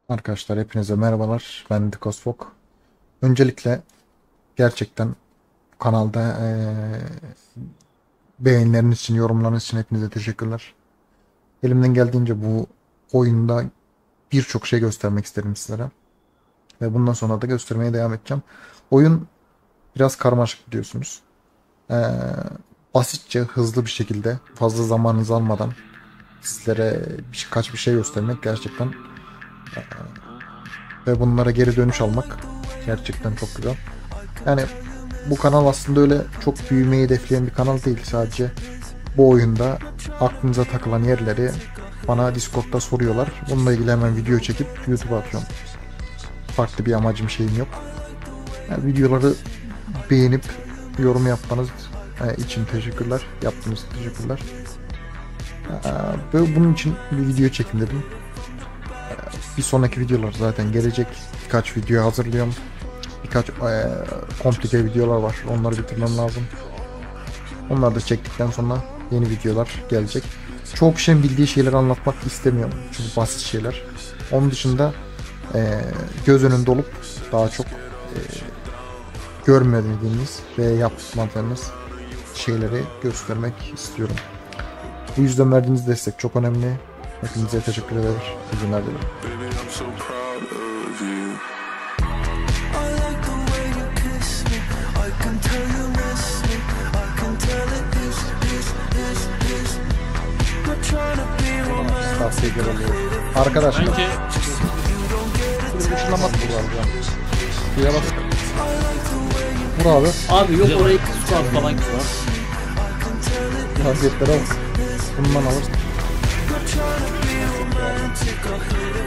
Arkadaşlar hepinize merhabalar. Ben Dikosfok. Öncelikle gerçekten bu kanalda beğenileriniz için, yorumlarınız için hepinize teşekkürler. Elimden geldiğince bu oyunda birçok şey göstermek istedim sizlere. Ve bundan sonra da göstermeye devam edeceğim. Oyun biraz karmaşık biliyorsunuz. Eee, Basitçe, hızlı bir şekilde, fazla zamanınızı almadan sizlere birkaç bir şey göstermek gerçekten ve bunlara geri dönüş almak gerçekten çok güzel. Yani bu kanal aslında öyle çok büyümeyi hedefleyen bir kanal değil. Sadece bu oyunda aklınıza takılan yerleri bana Discord'da soruyorlar. Bununla ilgili hemen video çekip YouTube'a atıyorum. Farklı bir amacım şeyim yok. Yani videoları beğenip yorum yapmanız için teşekkürler. Yaptığınız için teşekkürler. Böyle bunun için bir video çekim dedim. Bir sonraki videolar zaten gelecek. Birkaç video hazırlıyorum. Birkaç komplike videolar var. Onları bitirmem lazım. Onları da çektikten sonra yeni videolar gelecek. Çoğu kişinin bildiği şeyleri anlatmak istemiyorum. Çünkü basit şeyler. Onun dışında göz önünde olup daha çok görmediğiniz ve yapmadığınız şeyleri göstermek istiyorum. Bu yüzden verdiğiniz destek çok önemli. Hepinize teşekkür ederim. İyi günler dilerim. Tavsiye ederim. Arkadaşlar. Sanki Işınlamak bu arada. Şuraya bak. Vur abi. abi yok orayı squat falan var. Hareketlere bak. Bundan alırsın.